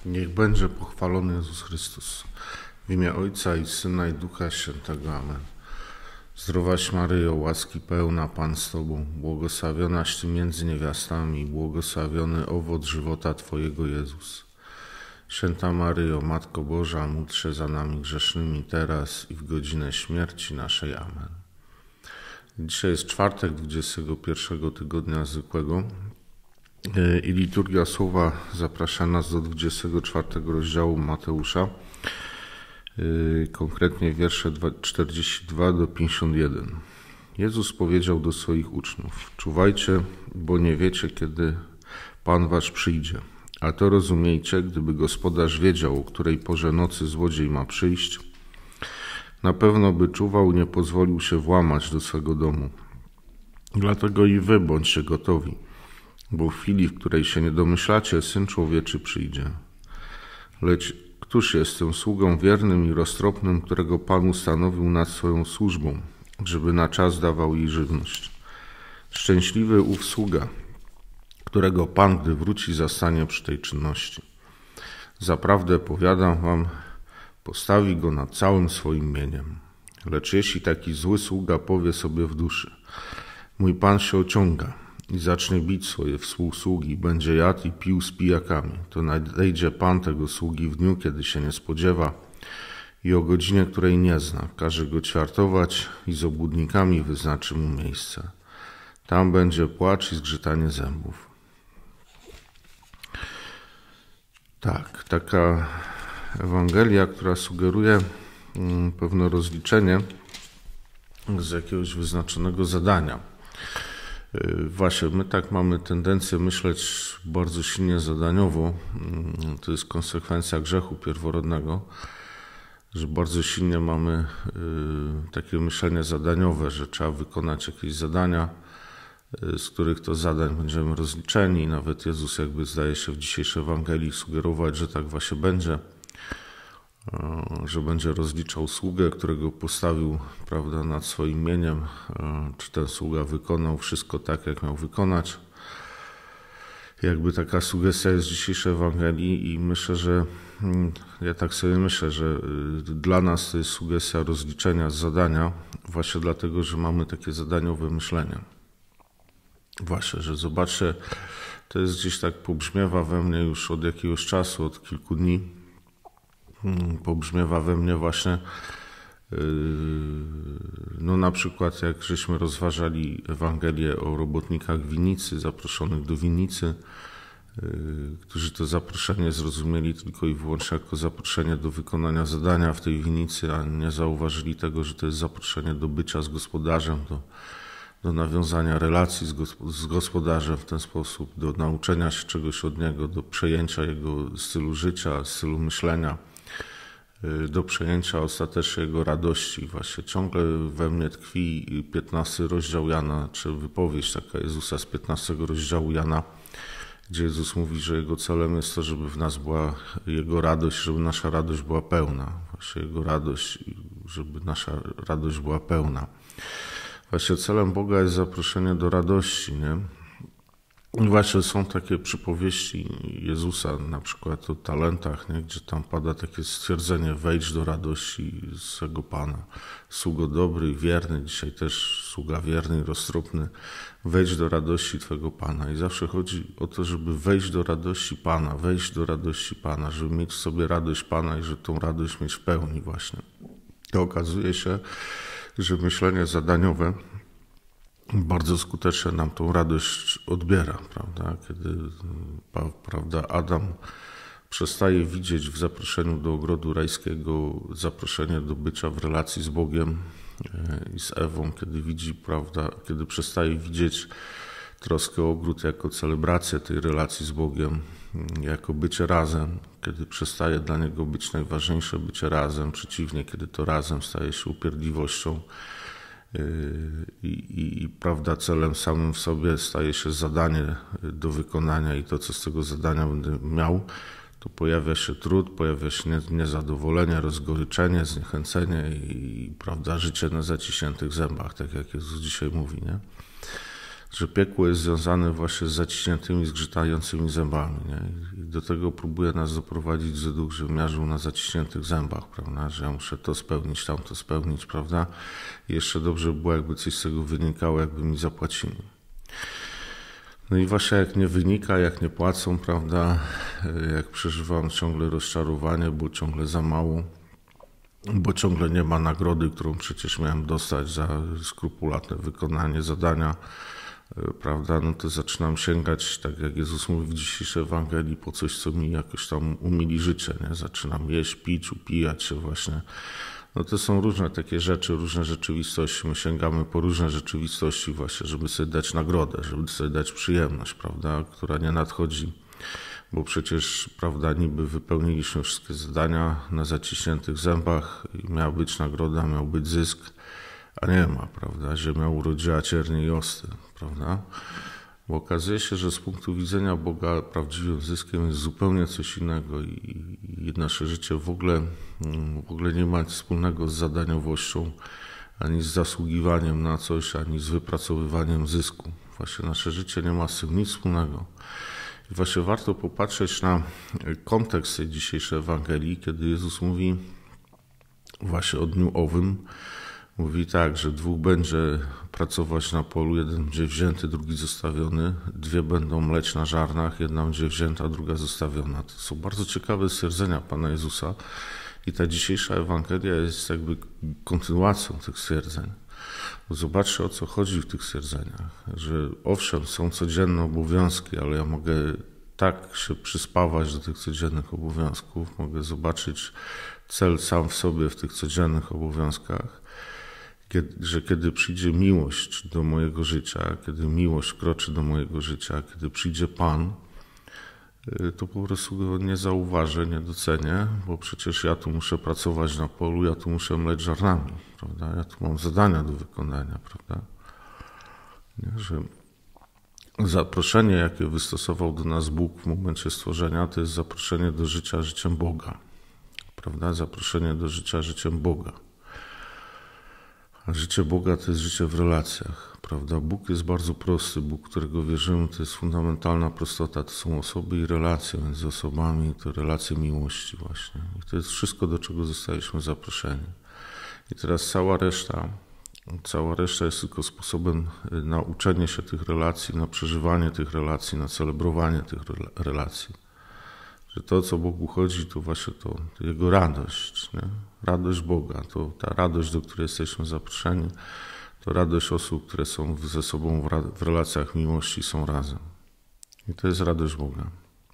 Niech będzie pochwalony Jezus Chrystus. W imię Ojca i Syna i Ducha Świętego. Amen. Zdrowaś Maryjo, łaski pełna, Pan z Tobą, błogosławionaś Ty między niewiastami i błogosławiony owoc żywota Twojego Jezus. Święta Maryjo, Matko Boża, módl się za nami grzesznymi teraz i w godzinę śmierci naszej. Amen. Dzisiaj jest czwartek 21 tygodnia zwykłego i liturgia słowa zaprasza nas do 24 rozdziału Mateusza, konkretnie wiersze 42 do 51. Jezus powiedział do swoich uczniów: czuwajcie, bo nie wiecie, kiedy Pan wasz przyjdzie. A to rozumiejcie, gdyby gospodarz wiedział, o której porze nocy złodziej ma przyjść, na pewno by czuwał i nie pozwolił się włamać do swego domu. Dlatego i wy bądźcie gotowi, bo w chwili, w której się nie domyślacie, Syn Człowieczy przyjdzie. Lecz któż jest tym sługą wiernym i roztropnym, którego Pan ustanowił nad swoją służbą, żeby na czas dawał jej żywność? Szczęśliwy ów sługa, którego Pan, gdy wróci, zastanie przy tej czynności. Zaprawdę powiadam wam, postawi go nad całym swoim mieniem. Lecz jeśli taki zły sługa powie sobie w duszy: mój Pan się ociąga, i zacznie bić swoje współsługi, będzie jadł i pił z pijakami, to nadejdzie Pan tego sługi w dniu, kiedy się nie spodziewa i o godzinie, której nie zna. Każe go ćwiartować i z obłudnikami wyznaczy mu miejsce. Tam będzie płacz i zgrzytanie zębów. Tak, taka Ewangelia, która sugeruje pewne rozliczenie z jakiegoś wyznaczonego zadania. Właśnie, my tak mamy tendencję myśleć bardzo silnie zadaniowo. To jest konsekwencja grzechu pierworodnego, że bardzo silnie mamy takie myślenie zadaniowe, że trzeba wykonać jakieś zadania, z których to zadań będziemy rozliczeni. Nawet Jezus jakby zdaje się w dzisiejszej Ewangelii sugerować, że tak właśnie będzie, że będzie rozliczał sługę, którego postawił, prawda, nad swoim mieniem, czy ten sługa wykonał wszystko tak, jak miał wykonać. Jakby taka sugestia jest w dzisiejszej Ewangelii i myślę, że ja tak sobie myślę, że dla nas to jest sugestia rozliczenia z zadania, właśnie dlatego, że mamy takie zadaniowe myślenie. Właśnie, że zobaczcie, to jest gdzieś tak pobrzmiewa we mnie już od jakiegoś czasu, od kilku dni. Pobrzmiewa we mnie właśnie, no na przykład jak żeśmy rozważali Ewangelię o robotnikach winnicy, zaproszonych do winnicy, którzy to zaproszenie zrozumieli tylko i wyłącznie jako zaproszenie do wykonania zadania w tej winnicy, a nie zauważyli tego, że to jest zaproszenie do bycia z gospodarzem, do nawiązania relacji z gospodarzem w ten sposób, do nauczenia się czegoś od niego, do przejęcia jego stylu życia, stylu myślenia, do przejęcia ostatecznie jego radości. Właśnie ciągle we mnie tkwi 15 rozdział Jana, czy wypowiedź taka Jezusa z 15 rozdziału Jana, gdzie Jezus mówi, że jego celem jest to, żeby w nas była jego radość, żeby nasza radość była pełna. Właśnie jego radość, żeby nasza radość była pełna. Właśnie celem Boga jest zaproszenie do radości, nie? I właśnie są takie przypowieści Jezusa, na przykład o talentach, nie? Gdzie tam pada takie stwierdzenie: wejdź do radości swego Pana. Sługo dobry i wierny, dzisiaj też sługa wierny i roztropny, wejdź do radości Twego Pana. I zawsze chodzi o to, żeby wejść do radości Pana, żeby mieć w sobie radość Pana i żeby tą radość mieć w pełni właśnie. To okazuje się, że myślenie zadaniowe bardzo skutecznie nam tą radość odbiera, prawda? Kiedy, prawda, Adam przestaje widzieć w zaproszeniu do ogrodu rajskiego zaproszenie do bycia w relacji z Bogiem i z Ewą, kiedy widzi, prawda, kiedy przestaje widzieć troskę o ogród jako celebrację tej relacji z Bogiem, jako bycie razem, kiedy przestaje dla niego być najważniejsze bycie razem, przeciwnie, kiedy to razem staje się upierdliwością i prawda, celem samym w sobie staje się zadanie do wykonania i to, co z tego zadania będę miał, to pojawia się trud, pojawia się niezadowolenie, rozgoryczenie, zniechęcenie i prawda, życie na zaciśniętych zębach, tak jak Jezus dzisiaj mówi, nie? że piekło jest związane właśnie z zaciśniętymi, zgrzytającymi zębami. Nie? I do tego próbuje nas doprowadzić duch, że miażdżył na zaciśniętych zębach, prawda? Że ja muszę to spełnić, tamto spełnić, prawda? I jeszcze dobrze było, jakby coś z tego wynikało, jakby mi zapłacili. No i właśnie jak nie wynika, jak nie płacą, prawda? Jak przeżywam ciągle rozczarowanie, bo ciągle za mało, bo ciągle nie ma nagrody, którą przecież miałem dostać za skrupulatne wykonanie zadania, prawda, no to zaczynam sięgać, tak jak Jezus mówi w dzisiejszej Ewangelii, po coś, co mi jakoś tam umili życie, nie? Zaczynam jeść, pić, upijać się właśnie. No to są różne takie rzeczy, różne rzeczywistości. My sięgamy po różne rzeczywistości właśnie, żeby sobie dać nagrodę, żeby sobie dać przyjemność, prawda, która nie nadchodzi. Bo przecież, prawda, niby wypełniliśmy wszystkie zadania na zaciśniętych zębach i miała być nagroda, miał być zysk, a nie ma, prawda? Ziemia urodziła ciernie i osty, prawda? Bo okazuje się, że z punktu widzenia Boga prawdziwym zyskiem jest zupełnie coś innego i nasze życie w ogóle nie ma nic wspólnego z zadaniowością, ani z zasługiwaniem na coś, ani z wypracowywaniem zysku. Właśnie nasze życie nie ma z tym nic wspólnego. I właśnie warto popatrzeć na kontekst tej dzisiejszej Ewangelii, kiedy Jezus mówi właśnie o dniu owym. Mówi tak, że 2 będzie pracować na polu, 1 będzie wzięty, drugi zostawiony, 2 będą mleć na żarnach, 1 będzie wzięta, druga zostawiona. To są bardzo ciekawe stwierdzenia Pana Jezusa i ta dzisiejsza Ewangelia jest jakby kontynuacją tych stwierdzeń. Zobaczcie, o co chodzi w tych stwierdzeniach, że owszem, są codzienne obowiązki, ale ja mogę tak się przyspawać do tych codziennych obowiązków, mogę zobaczyć cel sam w sobie w tych codziennych obowiązkach, że kiedy przyjdzie miłość do mojego życia, kiedy miłość wkroczy do mojego życia, kiedy przyjdzie Pan, to po prostu go nie zauważę, nie docenię, bo przecież ja tu muszę pracować na polu, ja tu muszę mleć żarnami, prawda? Ja tu mam zadania do wykonania, prawda? Nie, że zaproszenie, jakie wystosował do nas Bóg w momencie stworzenia, to jest zaproszenie do życia życiem Boga, prawda? Zaproszenie do życia życiem Boga. A życie Boga to jest życie w relacjach, prawda? Bóg jest bardzo prosty, Bóg, którego wierzymy, to jest fundamentalna prostota. To są osoby i relacje między osobami, to relacje miłości właśnie. I to jest wszystko, do czego zostaliśmy zaproszeni. I teraz cała reszta jest tylko sposobem na uczenie się tych relacji, na przeżywanie tych relacji, na celebrowanie tych relacji. Że to, co Bogu chodzi, to właśnie to Jego radość, nie? Radość Boga, to ta radość, do której jesteśmy zaproszeni, to radość osób, które są ze sobą w relacjach miłości, są razem. I to jest radość Boga.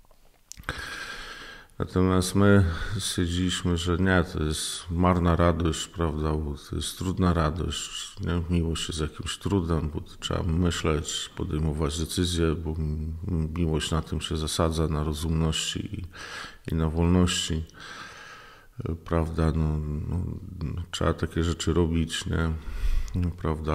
Natomiast my stwierdziliśmy, że nie, to jest marna radość, prawda, bo to jest trudna radość. Nie? Miłość jest jakimś trudem, bo trzeba myśleć, podejmować decyzje, bo miłość na tym się zasadza, na rozumności i na wolności. Prawda, trzeba takie rzeczy robić, nie? Prawda,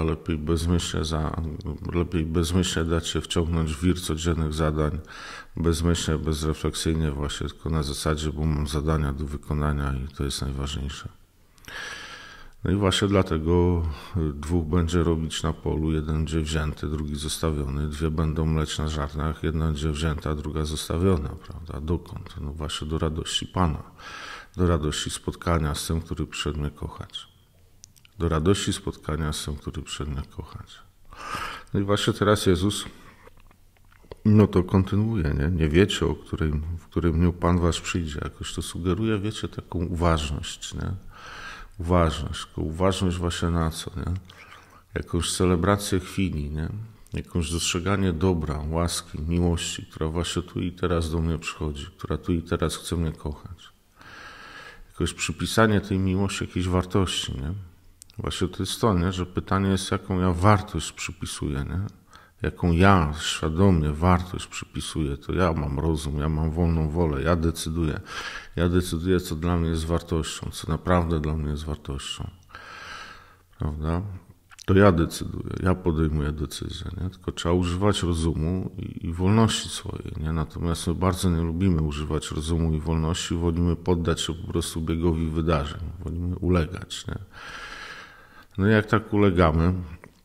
lepiej bezmyślnie dać się wciągnąć w wir codziennych zadań, bezmyślnie, bezrefleksyjnie właśnie, tylko na zasadzie, bo mam zadania do wykonania i to jest najważniejsze. No i właśnie dlatego 2 będzie robić na polu, 1 będzie wzięty, drugi zostawiony, 2 będą mleć na żarnach, 1 będzie wzięta, druga zostawiona, prawda? Dokąd? No właśnie do radości Pana, do radości spotkania z tym, który przyszedł mnie kochać. Do radości spotkania z tym, który przyszedł mnie kochać. No i właśnie teraz Jezus to kontynuuje, nie? Nie wiecie, w którym dniu Pan was przyjdzie. Jakoś to sugeruje, wiecie, taką uważność, nie? Uważność właśnie na co, nie? Jakąś celebrację chwili, nie? Jakąś dostrzeganie dobra, łaski, miłości, która właśnie tu i teraz do mnie przychodzi, która tu i teraz chce mnie kochać. Jakoś przypisanie tej miłości jakiejś wartości, nie? Właśnie to jest to, nie? Że pytanie jest, jaką ja wartość przypisuję, nie? Jaką ja świadomie wartość przypisuję, to ja mam rozum, ja mam wolną wolę, ja decyduję, co dla mnie jest wartością, co naprawdę dla mnie jest wartością, prawda? To ja decyduję, ja podejmuję decyzję, nie? Tylko trzeba używać rozumu i wolności swojej, nie? Natomiast my bardzo nie lubimy używać rozumu i wolności, wolimy poddać się po prostu biegowi wydarzeń, wolimy ulegać, nie? No i jak tak ulegamy,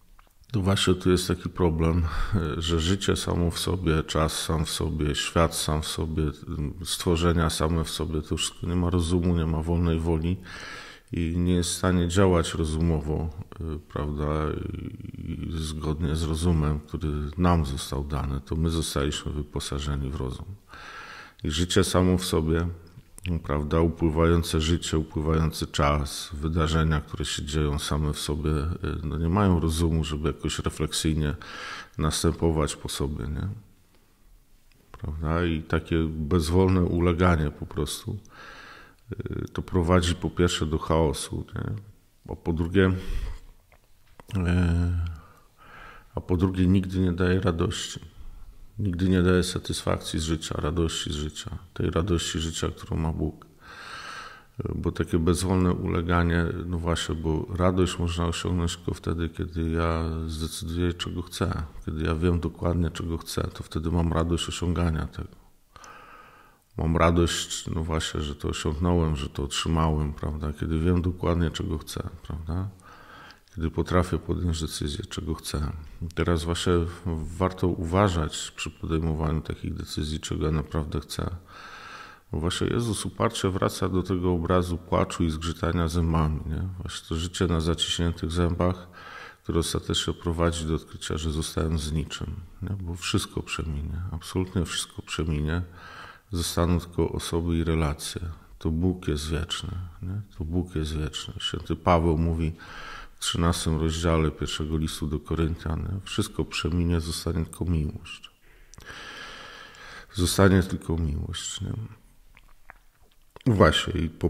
To właśnie tu jest taki problem, że życie samo w sobie, czas sam w sobie, świat sam w sobie, stworzenia same w sobie, to wszystko nie ma rozumu, nie ma wolnej woli i nie jest w stanie działać rozumowo, prawda, i zgodnie z rozumem, który nam został dany. To my zostaliśmy wyposażeni w rozum. I życie samo w sobie, prawda, upływające życie, upływający czas, wydarzenia, które się dzieją same w sobie, no nie mają rozumu, żeby jakoś refleksyjnie następować po sobie, nie? Prawda? I takie bezwolne uleganie po prostu to prowadzi po pierwsze do chaosu, nie? A po drugie nigdy nie daje radości. Nigdy nie daje satysfakcji z życia, radości z życia, tej radości życia, którą ma Bóg. Bo takie bezwolne uleganie, no właśnie, bo radość można osiągnąć tylko wtedy, kiedy ja zdecyduję, czego chcę. Kiedy ja wiem dokładnie, czego chcę, to wtedy mam radość osiągania tego. Mam radość, no właśnie, że to osiągnąłem, że to otrzymałem, prawda? Kiedy wiem dokładnie, czego chcę, prawda? Kiedy potrafię podjąć decyzję, czego chcę. I teraz właśnie warto uważać przy podejmowaniu takich decyzji, czego ja naprawdę chcę. Bo właśnie Jezus uparcie wraca do tego obrazu płaczu i zgrzytania zębami. Nie? Właśnie to życie na zaciśniętych zębach, które ostatecznie prowadzi do odkrycia, że zostałem z niczym. Nie? Bo wszystko przeminie, absolutnie wszystko przeminie. Zostaną tylko osoby i relacje. To Bóg jest wieczny. Nie? To Bóg jest wieczny. Święty Paweł mówi w 13 rozdziale pierwszego listu do Koryntian, wszystko przeminie, zostanie tylko miłość. Zostanie tylko miłość. Nie? Właśnie i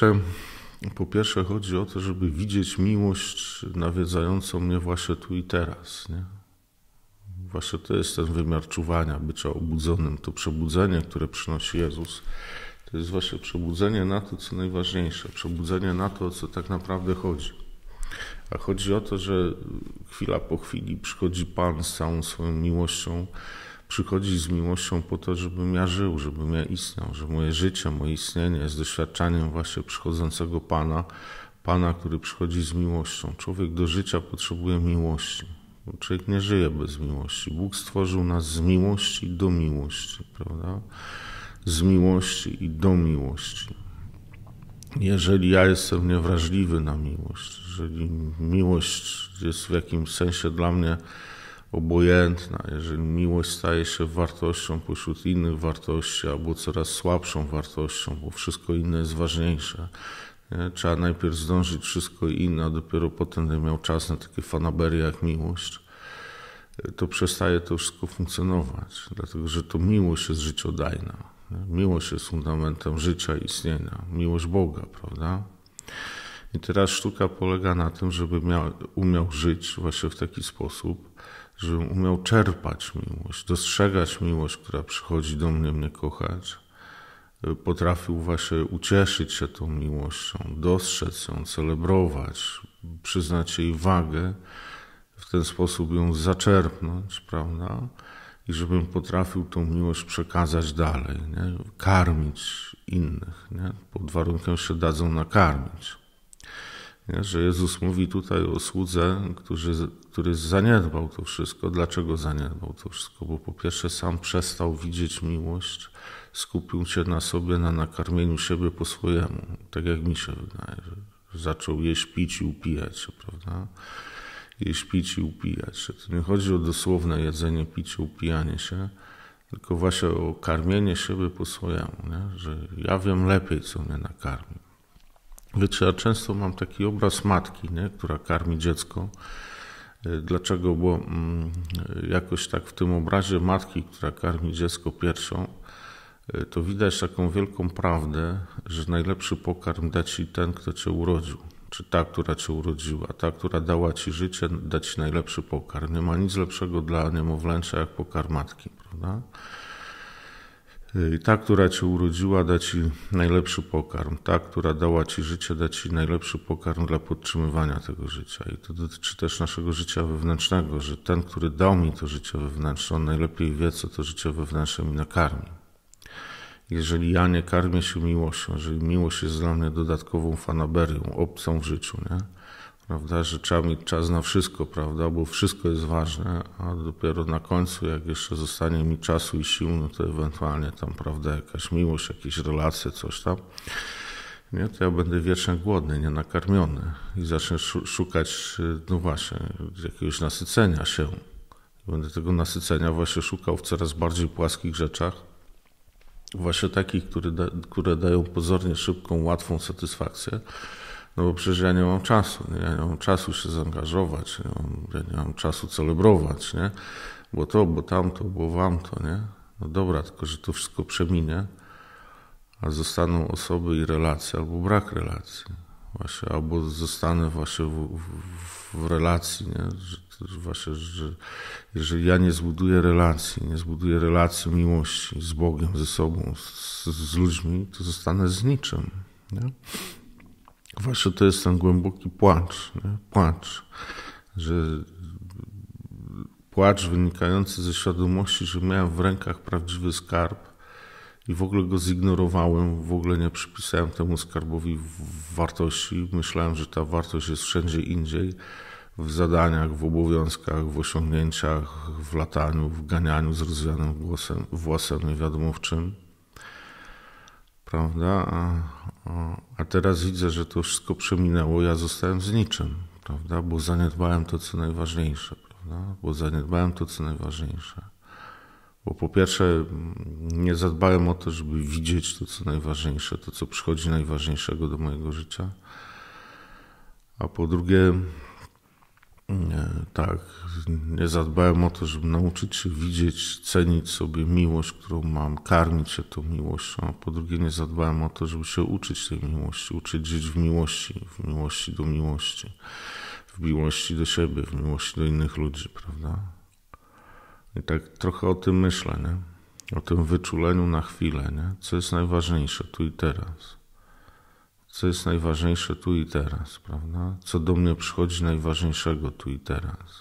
po pierwsze chodzi o to, żeby widzieć miłość nawiedzającą mnie właśnie tu i teraz. Nie? Właśnie to jest ten wymiar czuwania, bycia obudzonym. To przebudzenie, które przynosi Jezus, to jest właśnie przebudzenie na to, co najważniejsze. Przebudzenie na to, o co tak naprawdę chodzi. A chodzi o to, że chwila po chwili przychodzi Pan z całą swoją miłością, przychodzi z miłością po to, żebym ja żył, żebym ja istniał, że moje życie, moje istnienie jest doświadczaniem właśnie przychodzącego Pana, który przychodzi z miłością. Człowiek do życia potrzebuje miłości. Człowiek nie żyje bez miłości. Bóg stworzył nas z miłości do miłości, prawda? Z miłości i do miłości. Jeżeli ja jestem niewrażliwy na miłość, jeżeli miłość jest w jakimś sensie dla mnie obojętna, jeżeli miłość staje się wartością pośród innych wartości albo coraz słabszą wartością, bo wszystko inne jest ważniejsze. Nie? Trzeba najpierw zdążyć wszystko inne, a dopiero potem będę miał czas na takie fanaberie jak miłość, to przestaje to wszystko funkcjonować, dlatego że to miłość jest życiodajna. Miłość jest fundamentem życia i istnienia. Miłość Boga, prawda? I teraz sztuka polega na tym, żebym umiał żyć właśnie w taki sposób, żebym umiał czerpać miłość, dostrzegać miłość, która przychodzi do mnie kochać. Potrafił właśnie ucieszyć się tą miłością, dostrzec ją, celebrować, przyznać jej wagę, w ten sposób ją zaczerpnąć, prawda? I żebym potrafił tą miłość przekazać dalej, nie? Karmić innych, nie? Pod warunkiem się dadzą nakarmić. Nie? Że Jezus mówi tutaj o słudze, który zaniedbał to wszystko. Dlaczego zaniedbał to wszystko? Bo po pierwsze sam przestał widzieć miłość, skupił się na sobie, na nakarmieniu siebie po swojemu. Tak jak mi się wydaje, że zaczął jeść, pić i upijać się, prawda? Jeść, pić i upijać się. To nie chodzi o dosłowne jedzenie, picie, upijanie się, tylko właśnie o karmienie siebie po swojemu, nie? Że ja wiem lepiej, co mnie nakarmi. Wiecie, ja często mam taki obraz matki, nie? Która karmi dziecko. Dlaczego? Bo jakoś tak w tym obrazie matki, która karmi dziecko piersią, to widać taką wielką prawdę, że najlepszy pokarm da ci ten, kto cię urodził. Czy ta, która cię urodziła, ta, która dała ci życie, da ci najlepszy pokarm. Nie ma nic lepszego dla niemowlęcia jak pokarm matki, prawda? I ta, która cię urodziła, da ci najlepszy pokarm. Ta, która dała ci życie, da ci najlepszy pokarm dla podtrzymywania tego życia. I to dotyczy też naszego życia wewnętrznego, że ten, który dał mi to życie wewnętrzne, on najlepiej wie, co to życie wewnętrzne mi nakarmi. Jeżeli ja nie karmię się miłością, jeżeli miłość jest dla mnie dodatkową fanaberią, obcą w życiu, nie? prawda, że trzeba mieć czas na wszystko, prawda, bo wszystko jest ważne, a dopiero na końcu, jak jeszcze zostanie mi czasu i sił, no to ewentualnie tam, prawda, jakaś miłość, jakieś relacje, coś tam, nie, to ja będę wiecznie głodny, nienakarmiony i zacznę szukać, no właśnie, jakiegoś nasycenia się. Będę tego nasycenia właśnie szukał w coraz bardziej płaskich rzeczach, właśnie takich, które dają pozornie szybką, łatwą satysfakcję, no bo przecież ja nie mam czasu, nie? Ja nie mam czasu się zaangażować, ja nie mam czasu celebrować, nie? Bo to, bo tamto, bo wamto, nie? No dobra, tylko że to wszystko przeminie, a zostaną osoby i relacje, albo brak relacji, właśnie, albo zostanę właśnie w relacji, nie? Że jeżeli ja nie zbuduję relacji miłości z Bogiem, ze sobą, z ludźmi, to zostanę z niczym, nie? Właśnie to jest ten głęboki płacz, nie? Płacz wynikający ze świadomości, że miałem w rękach prawdziwy skarb i w ogóle go zignorowałem, w ogóle nie przypisałem temu skarbowi wartości. Myślałem, że ta wartość jest wszędzie indziej, w zadaniach, w obowiązkach, w osiągnięciach, w lataniu, w ganianiu z rozwianym włosem, nie wiadomo w czym. Prawda? A teraz widzę, że to wszystko przeminęło, ja zostałem z niczym, prawda? Bo zaniedbałem to, co najważniejsze, prawda? Bo po pierwsze nie zadbałem o to, żeby widzieć to, co najważniejsze, to, co przychodzi najważniejszego do mojego życia. A po drugie, nie zadbałem o to, żeby nauczyć się widzieć, cenić sobie miłość, którą mam, karmić się tą miłością, a po drugie nie zadbałem o to, żeby się uczyć tej miłości, uczyć żyć w miłości do miłości, w miłości do siebie, w miłości do innych ludzi, prawda? I tak trochę o tym myślę, nie? O tym wyczuleniu na chwilę, nie? Co jest najważniejsze tu i teraz. Co jest najważniejsze tu i teraz, prawda? Co do mnie przychodzi najważniejszego tu i teraz.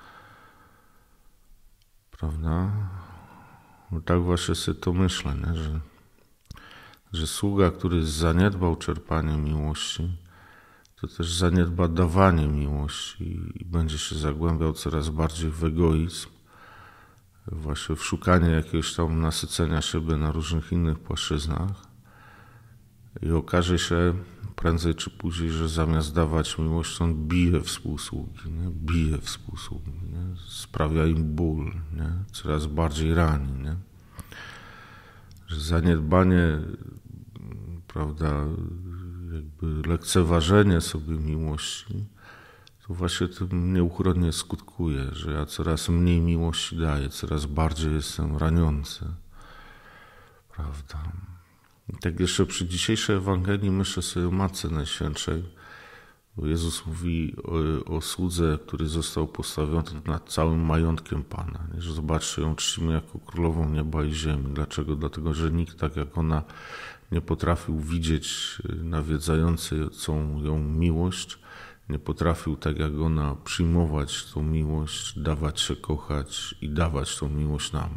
Prawda? Bo tak właśnie sobie to myślę, nie? Że sługa, który zaniedbał czerpanie miłości, to też zaniedba dawanie miłości i będzie się zagłębiał coraz bardziej w egoizm, właśnie w szukanie jakiegoś tam nasycenia siebie na różnych innych płaszczyznach. I okaże się prędzej czy później, że zamiast dawać miłość, on bije współsługi, nie? Sprawia im ból, nie? Coraz bardziej rani, nie? Że zaniedbanie, prawda, jakby lekceważenie sobie miłości, to właśnie tym nieuchronnie skutkuje, że ja coraz mniej miłości daję, coraz bardziej jestem raniący, prawda. I tak jeszcze przy dzisiejszej Ewangelii myślę sobie o Matce Najświętszej, bo Jezus mówi o słudze, który został postawiony nad całym majątkiem Pana. Nie? Że zobaczcie, ją czcimy jako królową nieba i ziemi. Dlaczego? Dlatego, że nikt tak jak ona nie potrafił widzieć nawiedzającą ją miłość, nie potrafił tak jak ona przyjmować tą miłość, dawać się kochać i dawać tą miłość nam.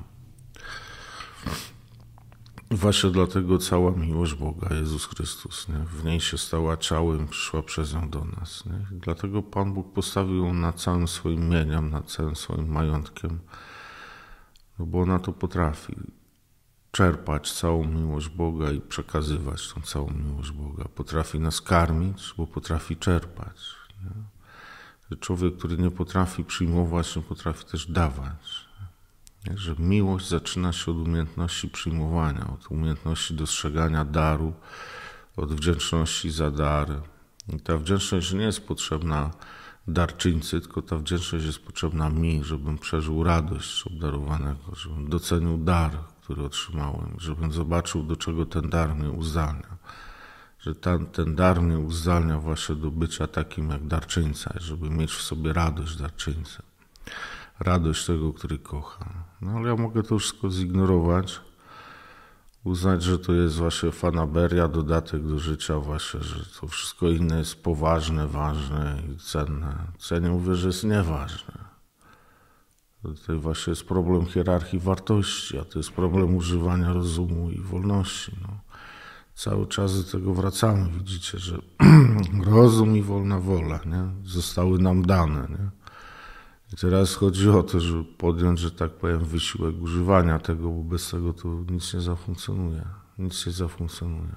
Właśnie dlatego cała miłość Boga, Jezus Chrystus, nie? W niej się stała ciałem, przyszła przez nią do nas. Nie? Dlatego Pan Bóg postawił ją nad całym swoim mieniem, nad całym swoim majątkiem, no bo ona to potrafi czerpać całą miłość Boga i przekazywać tą całą miłość Boga. Potrafi nas karmić, bo potrafi czerpać. Nie? Człowiek, który nie potrafi przyjmować, nie potrafi też dawać. Że miłość zaczyna się od umiejętności przyjmowania, od umiejętności dostrzegania daru, od wdzięczności za dar. I ta wdzięczność nie jest potrzebna darczyńcy, tylko ta wdzięczność jest potrzebna mi, żebym przeżył radość obdarowanego, żebym docenił dar, który otrzymałem, żebym zobaczył, do czego ten dar mnie uzdalnia. Że ten dar mnie uzdalnia właśnie do bycia takim jak darczyńca, żeby mieć w sobie radość darczyńcy. Radość tego, który kocha. No ale ja mogę to wszystko zignorować, uznać, że to jest właśnie fanaberia, dodatek do życia właśnie, że to wszystko inne jest poważne, ważne i cenne. Ja nie mówię, że jest nieważne. Tutaj właśnie jest problem hierarchii wartości, a to jest problem używania rozumu i wolności. No. Cały czas do tego wracamy. Widzicie, że rozum i wolna wola, nie? Zostały nam dane. Nie? I teraz chodzi o to, żeby podjąć, że tak powiem, wysiłek używania tego, bo bez tego to nic nie zafunkcjonuje. Nic nie zafunkcjonuje.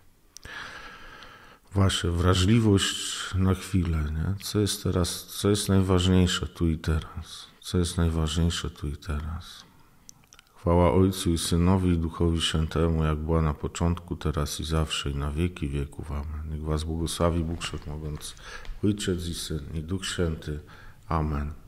Właśnie, wrażliwość na chwilę, nie? Co jest teraz, co jest najważniejsze tu i teraz? Co jest najważniejsze tu i teraz? Chwała Ojcu i Synowi i Duchowi Świętemu, jak była na początku, teraz i zawsze, i na wieki wieków. Amen. Niech was błogosławi Bóg Wszechmogący, Ojciec i Syn, i Duch Święty. Amen.